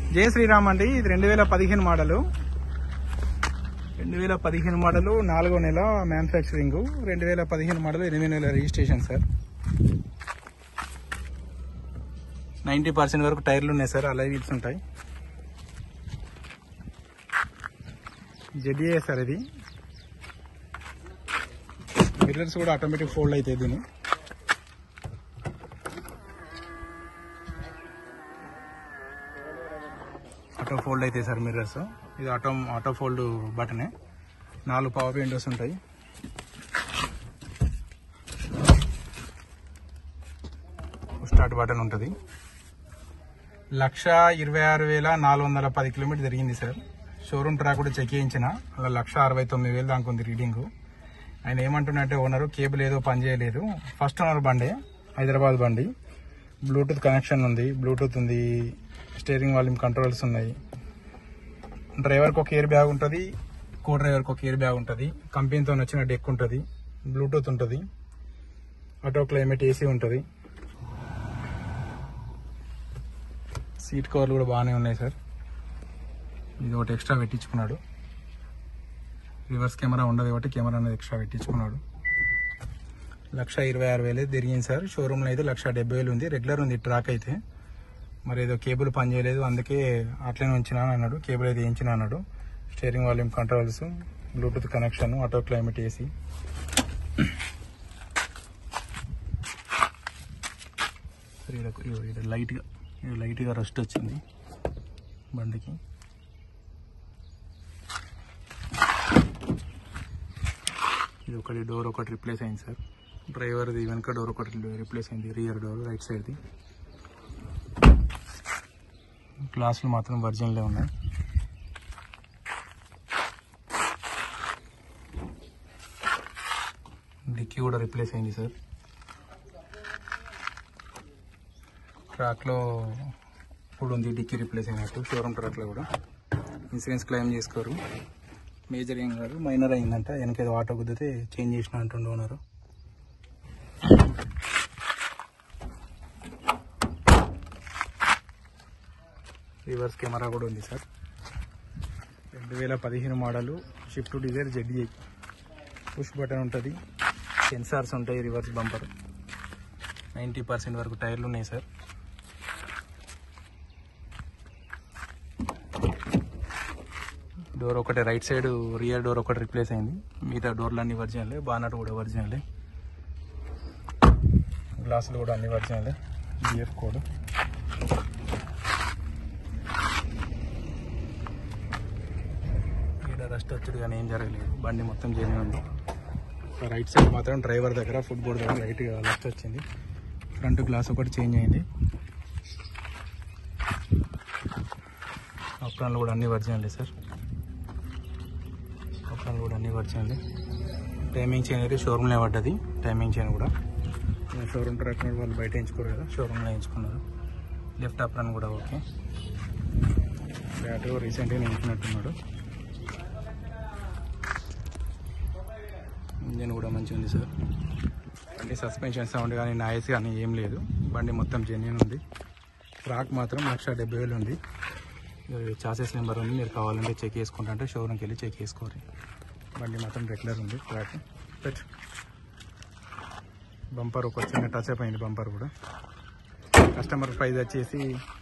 జై శ్రీరామ్ అండి. ఇది 2015 మోడలు. 2015 మోడలు 4వ నెల మ్యానుఫ్యాక్చరింగ్. 2015 మోడల్ 8వ నెల రిజిస్ట్రేషన్ సార్. 90% వరకు టైర్లు ఉన్నాయి సార్. అలై వీల్స్ ఉంటాయి. Z A sir. ఇది మిర్రర్స్ కూడా ఆటోమేటిక్ ఫోల్డ్ అవుతాయి. దీన్ని ఆటో ఫోల్డ్ అవుతాయి సార్ మిర్రర్స్. ఇది ఆటో ఫోల్డ్ బటనే. 4 పవర్ విండోస్ ఉంటాయి. స్టార్ట్ బటన్ ఉంటుంది. 1,26,410 కిలోమీటర్ తిరిగింది సార్. షోరూమ్ ట్రాక్ కూడా చెక్ చేయించిన. అలా 1,69,000 దాకా ఉంది రీడింగ్. ఆయన ఏమంటున్నట్టే ఓనరు కేబుల్ ఏదో పని చేయలేదు. ఫస్ట్ ఓనర్ బండి, హైదరాబాద్ బండి. బ్లూటూత్ కనెక్షన్ ఉంది, బ్లూటూత్ ఉంది, స్టీరింగ్ వాల్యూమ్ కంట్రోల్స్ ఉన్నాయి. డ్రైవర్కి ఒక ఎయిర్ బ్యాగ్ ఉంటుంది, కో డ్రైవర్కి ఒక ఎయిర్ బ్యాగ్ ఉంటుంది. కంపెనీతో వచ్చిన డెక్ ఉంటుంది, బ్లూటూత్ ఉంటుంది, ఆటో క్లైమేట్ ఏసీ ఉంటుంది. సీట్ కవర్లు కూడా బాగానే ఉన్నాయి సార్. ఇది ఒకటి ఎక్స్ట్రా పెట్టించుకున్నాడు. రివర్స్ కెమెరా ఉండదు కాబట్టి కెమెరా అనేది ఎక్స్ట్రా పెట్టించుకున్నాడు. 1,26,000 తిరిగింది సార్. షోరూమ్లో అయితే 1,70,000 ఉంది. రెగ్యులర్ ఉంది ట్రాక్ అయితే. మరి ఏదో కేబుల్ పని చేయలేదు, అందుకే అట్లనే ఉంచినా అన్నాడు. కేబుల్ అయితే వేయించిన అన్నాడు. Steering volume controls, Bluetooth connection, auto climate AC. లైట్గా రస్ట్ వచ్చింది బండికి. ఇది ఒకటి డోర్ ఒకటి రిప్లేస్ అయింది సార్. డ్రైవర్ది వెనక డోర్ ఒకటి రిప్లేస్ అయింది, రియర్ డోర్ రైట్ సైడ్ది. గ్లాసులు మాత్రం వర్జిన్లే ఉన్నాయి. డిక్కీ కూడా రిప్లేస్ అయింది సార్. ట్రాక్లో ఇప్పుడు ఉంది డిక్కీ రిప్లేస్ అయినట్టు. షోరూమ్ ట్రాక్లో కూడా ఇన్సూరెన్స్ క్లెయిమ్ చేసుకోరు. మేజర్ ఏం కాదు, మైనర్ అయిందంట. వెనకేదో ఆటో కుదిరితే చేంజ్ చేసిన అంటుండే ఉన్నారు. రివర్స్ కెమెరా కూడా ఉంది sir. 2015 model, Swift Dzire Z. Push button ఉంటుంది, సెన్సార్స్ ఉంటాయి, రివర్స్ బంపర్. 90% వరకు టైర్లు ఉన్నాయి సార్. డోర్ ఒకటి రైట్ సైడ్ రియర్ డోర్ ఒకటి రిప్లేస్ అయింది. మిగతా డోర్లు అన్ని ఒరిజినలే. బానట్ కూడా ఒరిజినలే. గ్లాసులు కూడా అన్ని ఒరిజినలే. బిఎఫ్ కోడ్. ఇక్కడ రస్ట్ వచ్చాడు కానీ ఏం జరగలేదు. బండి మొత్తం జెన్యూన్ ఉంది. రైట్ సైడ్ మాత్రం డ్రైవర్ దగ్గర ఫుట్ బోర్డ్ దగ్గర లైట్గా రస్ట్ వచ్చింది. ఫ్రంట్ గ్లాస్ ఒకటి చేంజ్ అయింది. అప్రాన్లు కూడా అన్ని ఒరిజినలే సార్. అప్రాన్లు కూడా అన్ని ఒరిజినలే. టైమింగ్ చైన్ అయితే షోరూమ్లో పడ్డది. టైమింగ్ చైన్ కూడా షోరూమ్ ట్రాక్ వాళ్ళు బయట ఎంచుకోరు కదా, షోరూమ్లో ఎంచుకున్నారు. లెఫ్ట్ అప్రాన్ కూడా ఓకే. బ్యాటరీ రీసెంట్గా ఎంచుకున్నట్టున్నాడు. ఇంజన్ కూడా మంచిగా ఉంది సార్. బండి సస్పెన్షన్ సౌండ్ కానీ నాయిస్ కానీ ఏం లేదు. బండి మొత్తం జెన్యూన్ ఉంది. ట్రాక్ మాత్రం 1,70,000 ఉంది. చాసెస్ నెంబర్ ఉంది. మీరు కావాలంటే చెక్ చేసుకుంటా అంటే షోరూమ్కి వెళ్ళి చెక్ చేసుకోవాలి. బండి మాత్రం రెగ్యులర్ ఉంది. ట్రాక్ బంపర్ ఒక చిన్న టచ్ అప్ అయింది. బంపర్ కూడా. కస్టమర్ ప్రైస్ వచ్చేసి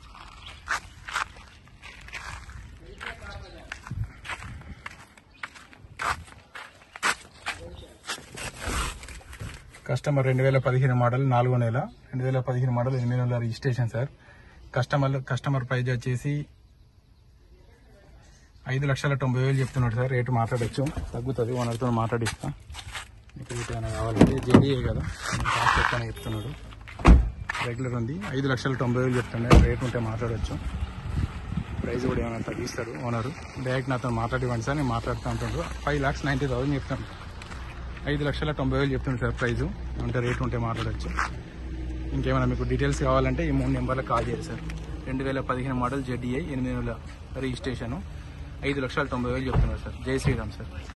కస్టమర్ 2015 మోడల్ 4వ నెల, 2015 మోడల్ 8వ నెల రిజిస్ట్రేషన్ సార్. కస్టమర్ ప్రైజ్ వచ్చేసి 5,90,000 చెప్తున్నాడు సార్. రేటు మాట్లాడచ్చు, తగ్గుతుంది. ఓనర్తో మాట్లాడిస్తా. మీకు ఏమైనా కావాలంటే జెడిఏ కదా, కాస్ట్ ఎక్కువనే చెప్తున్నాడు. రెగ్యులర్ ఉంది. 5,90,000 చెప్తున్నాడు. రేట్ ఉంటే మాట్లాడచ్చు. ప్రైస్ కూడా ఏమైనా తగ్గిస్తారు ఓనరు. డైరెక్ట్ నాతో మాట్లాడివ్వండి సార్, నేను మాట్లాడుతూ ఉంటుండ్రు. 5,90,000 చెప్తాను. 5,90,000 చెప్తుంది సార్ ప్రైజు. అంటే రేట్ ఉంటే మాట్లాడచ్చు. ఇంకేమైనా మీకు డీటెయిల్స్ కావాలంటే ఈ 3 నెంబర్లకు కాల్ చేయాలి సార్. 2015 మోడల్ జెడ్ఏ 8వ నెల రిజిస్ట్రేషను. 5,90,000 చెప్తున్నారు సార్. జై శ్రీరామ్ సార్.